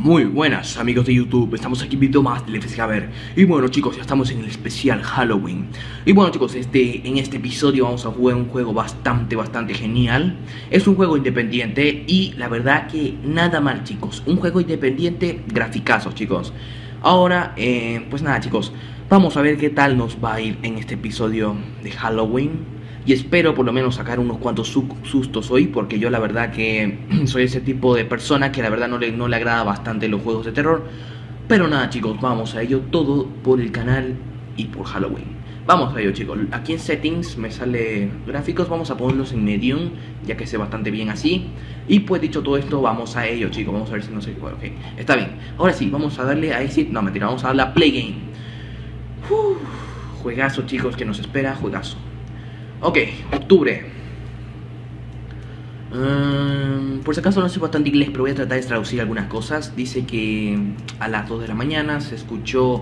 Muy buenas amigos de YouTube, estamos aquí en video más de LFC Gamer. Y bueno chicos, ya estamos en el especial Halloween. Y bueno chicos, en este episodio vamos a jugar un juego bastante genial. Es un juego independiente y la verdad que nada mal chicos. Un juego independiente, graficazos chicos. Ahora, pues nada chicos, vamos a ver qué tal nos va a ir en este episodio de Halloween. Y espero por lo menos sacar unos cuantos sustos hoy, porque yo la verdad que soy ese tipo de persona que la verdad no le agrada bastante los juegos de terror. Pero nada chicos, vamos a ello, todo por el canal y por Halloween. Vamos a ello chicos, aquí en settings me sale gráficos, vamos a ponerlos en medium, ya que sé bastante bien así. Y pues dicho todo esto, vamos a ello chicos, vamos a ver si no sé qué, bueno, ok, está bien. Ahora sí, vamos a darle a exit, no mentira, vamos a darle a play game. Juegazo chicos que nos espera, juegazo. Ok, octubre. Por si acaso no sé bastante inglés, pero voy a tratar de traducir algunas cosas. Dice que a las 2 de la mañana se escuchó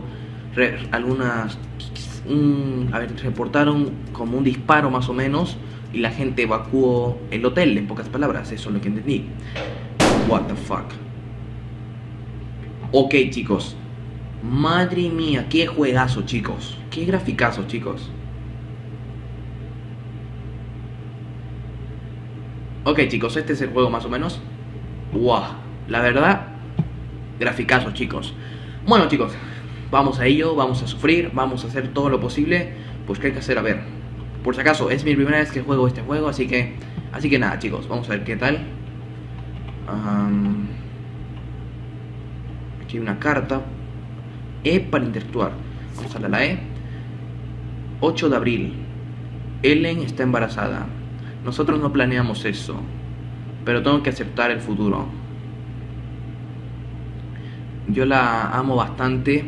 reportaron como un disparo más o menos y la gente evacuó el hotel, en pocas palabras, eso es lo que entendí. What the fuck. Ok chicos, madre mía, qué juegazo chicos, qué graficazo chicos. Ok chicos, este es el juego más o menos. Wow, la verdad, graficazo chicos. Bueno chicos, vamos a ello, vamos a sufrir, vamos a hacer todo lo posible. Pues qué hay que hacer, a ver. Por si acaso, es mi primera vez que juego este juego, así que nada chicos, vamos a ver qué tal. Aquí hay una carta. E para interactuar. Vamos a darle a la E. 8 de abril. Ellen está embarazada. Nosotros no planeamos eso, pero tengo que aceptar el futuro. Yo la amo bastante.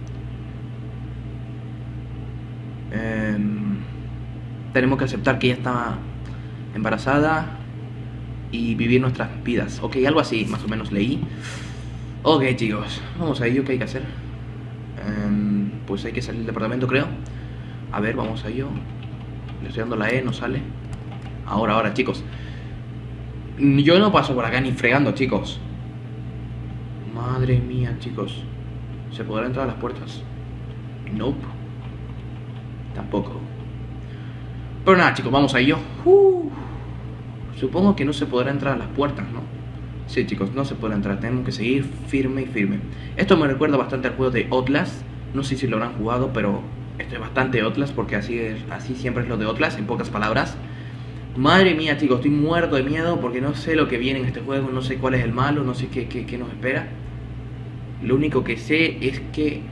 Tenemos que aceptar que ella está embarazada y vivir nuestras vidas. Ok, algo así, más o menos leí. Ok chicos, vamos a ello, ¿qué hay que hacer? Pues hay que salir del departamento, creo. A ver, vamos a ello. Le estoy dando la E, no sale. Ahora chicos, yo no paso por acá ni fregando chicos. Madre mía chicos, ¿se podrá entrar a las puertas? Nope. Tampoco. Pero nada chicos, vamos a ello. Supongo que no se podrá entrar a las puertas, ¿no? Sí chicos, no se podrá entrar, tenemos que seguir firme y firme. Esto me recuerda bastante al juego de Outlast. No sé si lo habrán jugado, pero esto es bastante Outlast, porque así siempre es lo de Outlast, en pocas palabras. Madre mía chicos, estoy muerto de miedo porque no sé lo que viene en este juego, no sé cuál es el malo, no sé qué nos espera. Lo único que sé es que...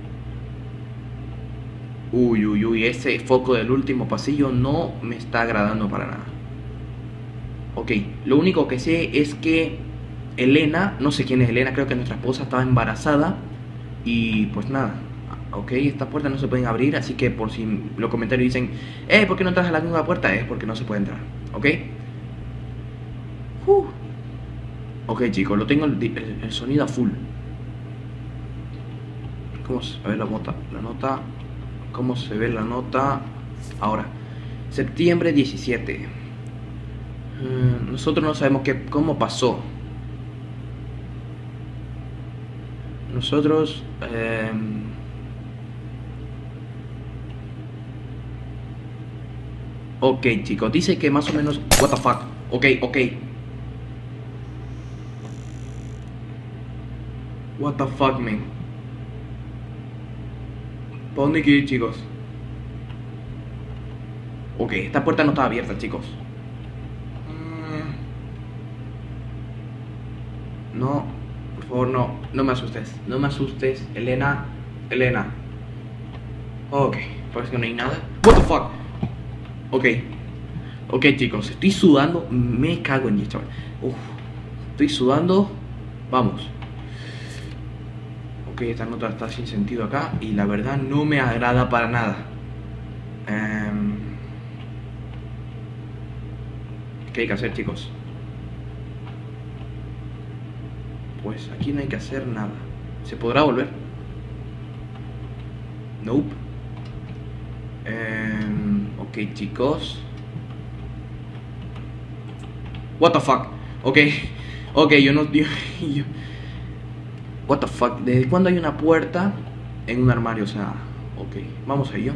Uy, ese foco del último pasillo no me está agradando para nada. Ok, lo único que sé es que Elena, no sé quién es Elena, creo que nuestra esposa estaba embarazada. Y pues nada. Ok, estas puertas no se pueden abrir, así que por si los comentarios dicen ¿por qué no entras a la misma puerta? Es porque no se puede entrar, ¿ok? Ok chicos, lo tengo el sonido a full. ¿Cómo se ve la nota? ¿Cómo se ve la nota? Ahora, septiembre 17. Nosotros no sabemos cómo pasó. Nosotros... Ok chicos, dice que más o menos... What the fuck. Ok. What the fuck, man. ¿Para dónde hay que ir chicos? Ok, esta puerta no está abierta chicos. No, por favor no me asustes. No me asustes, Elena. Ok, parece que no hay nada. What the fuck. Ok chicos, estoy sudando. Me cago en 10 chaval. Estoy sudando. Vamos. Ok, esta nota está sin sentido acá y la verdad no me agrada para nada. ¿Qué hay que hacer chicos? Pues aquí no hay que hacer nada. ¿Se podrá volver? Nope. Ok chicos. What the fuck. Ok, yo no... What the fuck, ¿desde cuándo hay una puerta en un armario? O sea, ok, vamos a ello.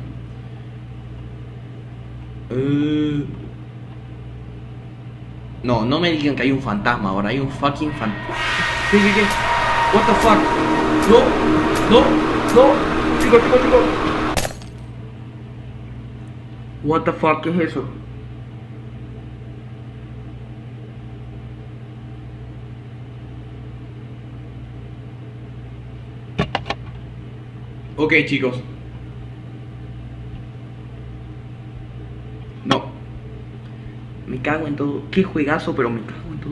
No, no me digan que hay un fantasma ahora, hay un fucking fantasma. ¿Qué? What the fuck? No. Chicos. What the fuck, ¿qué es eso? Ok, chicos. No. Me cago en todo. Qué juegazo, pero me cago en todo.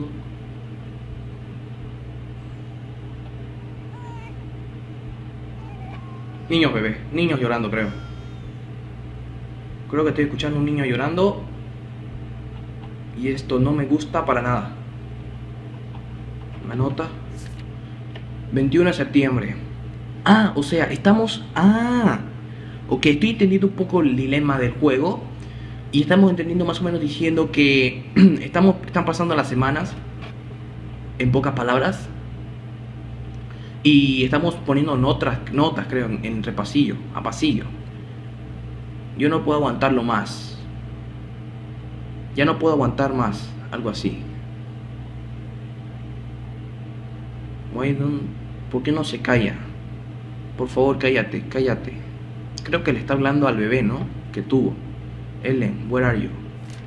Niños, bebé. Niños llorando, creo. Creo que estoy escuchando un niño llorando. Y esto no me gusta para nada. Una nota. 21 de septiembre. Ah, o sea, estamos... Ah. Ok, estoy entendiendo un poco el dilema del juego. Y estamos entendiendo más o menos diciendo que están pasando las semanas, en pocas palabras, y estamos poniendo notas, creo, entre pasillo a pasillo. Yo no puedo aguantarlo más. Ya no puedo aguantar más, algo así. Bueno, ¿por qué no se calla? Por favor, cállate. Creo que le está hablando al bebé, ¿no? Que tuvo. Ellen, where are you?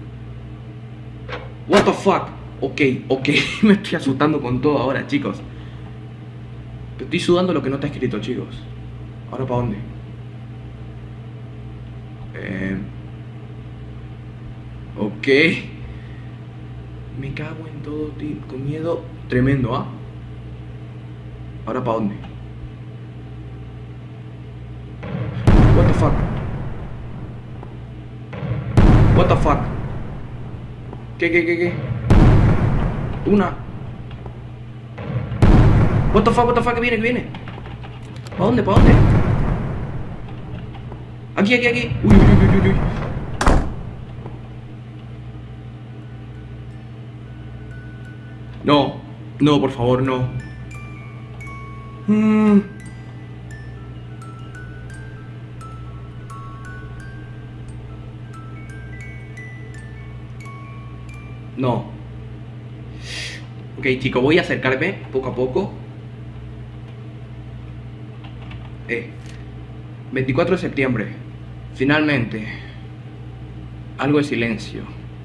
What the fuck? Ok, me estoy asustando con todo ahora, chicos. Estoy sudando lo que no está escrito, chicos. ¿Ahora para dónde? Ok. Me cago en todo, tío. Con miedo tremendo, ¿ah? ¿Ahora para dónde? What the fuck? What the fuck? ¿Qué? Una. What the fuck, que viene. ¿Para dónde? Aquí. Uy. No, por favor, no. No. Ok, chicos, voy a acercarme poco a poco. 24 de septiembre. Finalmente. Algo de silencio.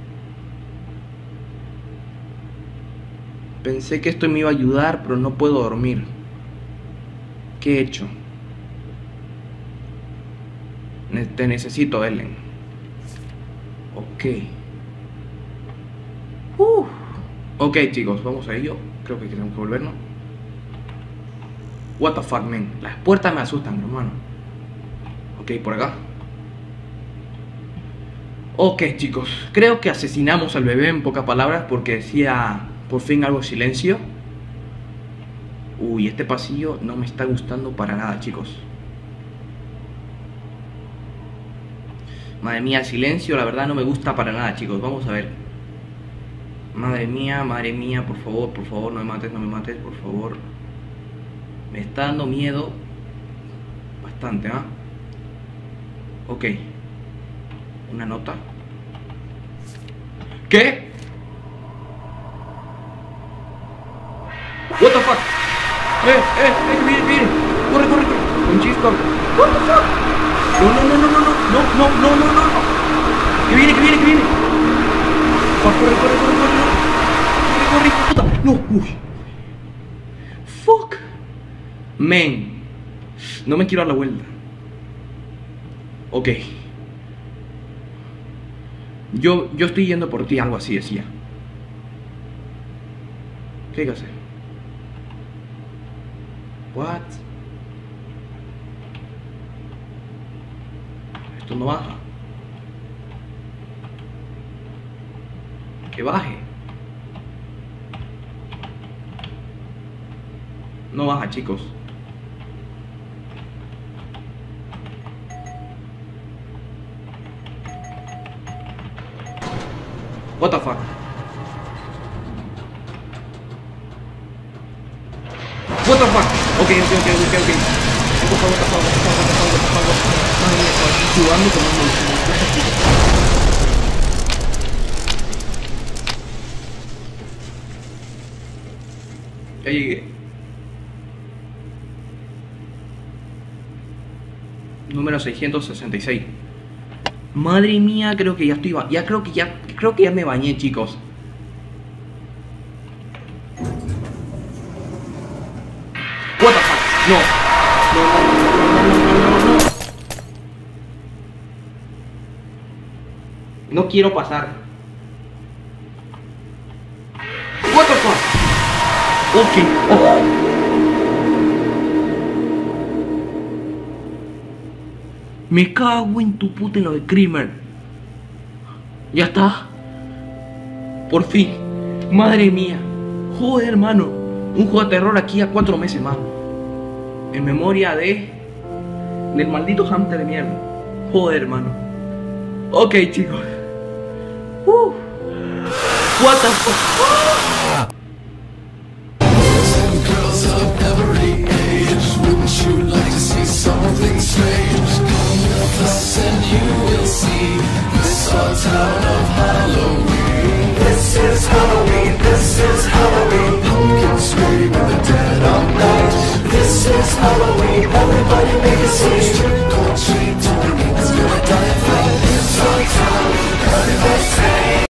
Pensé que esto me iba a ayudar, pero no puedo dormir. ¿Qué he hecho? Te necesito, Ellen. Ok. Ok, chicos, vamos a ello. Creo que tenemos que volvernos. What the fuck, man. Las puertas me asustan, hermano. Ok, por acá. Ok, chicos. Creo que asesinamos al bebé en pocas palabras porque decía por fin algo de silencio. Uy, este pasillo no me está gustando para nada, chicos. Madre mía, el silencio, la verdad no me gusta para nada, chicos. Vamos a ver. Madre mía, por favor, no me mates, por favor. Me está dando miedo. Bastante, ¿ah? Ok. Una nota. ¿Qué? What the fuck? Viene. Corre. Un chisco. What the fuck? No. Que viene. Corre, puta. No, uy. Fuck. Men. No me quiero dar la vuelta. Ok. Yo estoy yendo por ti, algo así decía. ¿Qué hay que hacer? What? Esto no baja. Que baje. No baja, chicos. What the fuck? What the fuck? Ok. Por favor. Madre mía, estoy jugando como un Ya llegué. Número 666. Madre mía, creo que ya estoy creo que ya me bañé, chicos. What the fuck? No. No quiero pasar. What the fuck? Ok. Oh. Me cago en tu puta en lo de Creamer. Ya está. Por fin. Madre mía. Joder, hermano. Un juego de terror aquí a 4 meses más. En memoria del maldito hamster de mierda. Joder, hermano. Ok, chicos. What the fuck.